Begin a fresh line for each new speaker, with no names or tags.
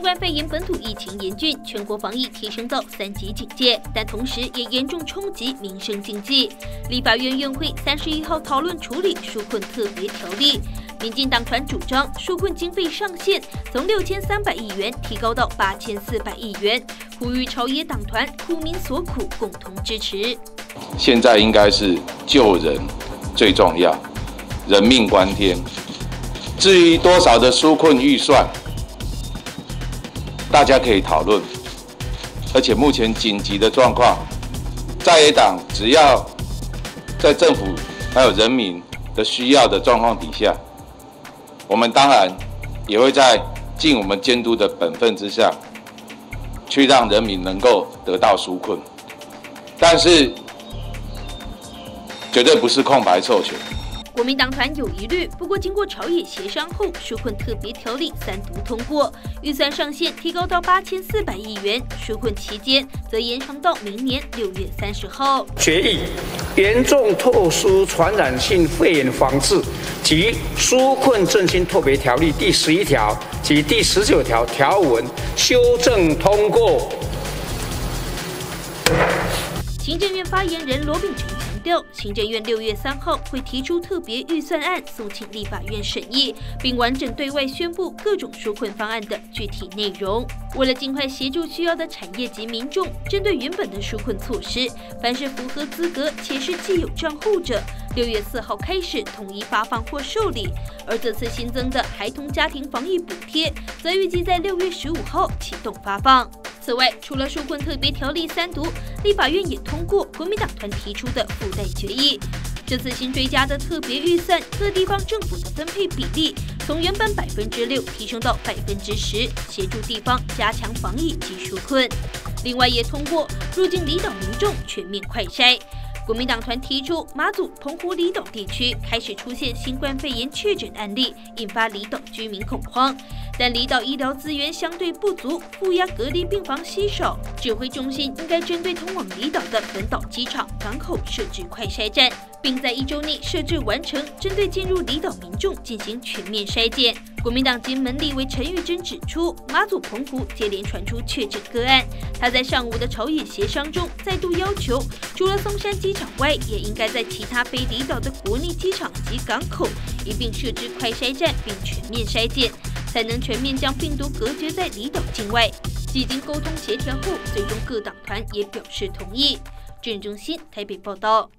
冠肺炎本土疫情严峻，全国防疫提升到3级警戒，但同时也严重冲击民生经济。立法院院会31号讨论处理纾困特别条例。 民进党团主张纾困经费上限从6300亿元提高到8400亿元，呼吁朝野党团苦民所苦，共同支持。
现在应该是救人最重要，人命关天。至于多少的纾困预算，大家可以讨论。而且目前紧急的状况，在野党只要在政府还有人民的需要的状况底下。 我们当然也会在尽我们监督的本分之下，去让人民能够得到纾困，但是绝对不是空白授权。
国民党团有疑虑，不过经过朝野协商后，纾困特别条例3读通过，预算上限提高到8400亿元，纾困期间则延长到明年6月30号。
决议严重特殊传染性肺炎防治及纾困振兴特别条例第11条及第19条条文修正通过。
行政院发言人罗秉成强调，行政院6月3号会提出特别预算案送请立法院审议，并完整对外宣布各种纾困方案的具体内容。为了尽快协助需要的产业及民众，针对原本的纾困措施，凡是符合资格且是既有账户者，6月4号开始统一发放或受理。而这次新增的孩童家庭防疫补贴，则预计在6月15号启动发放。 此外，除了纾困特别条例3读，立法院也通过国民党团提出的附带决议。这次新追加的特别预算，各地方政府的分配比例从原本6%提升到10%，协助地方加强防疫及纾困。另外，也通过入境离岛民众全面快筛。 国民党团提出，马祖、澎湖离岛地区开始出现新冠肺炎确诊案例，引发离岛居民恐慌。但离岛医疗资源相对不足，负压隔离病房稀少，指挥中心应该针对通往离岛的本岛机场、港口设置快筛站，并在1周内设置完成，针对进入离岛民众进行全面筛检。国民党金门立委陈玉珍指出，马祖、澎湖接连传出确诊个案，他在上午的朝野协商中再度要求，除了松山机场外，也应该在其他非离岛的国内机场及港口一并设置快筛站，并全面筛检，才能全面将病毒隔绝在离岛境外。几经沟通协调后，最终各党团也表示同意。郑中心台北报道。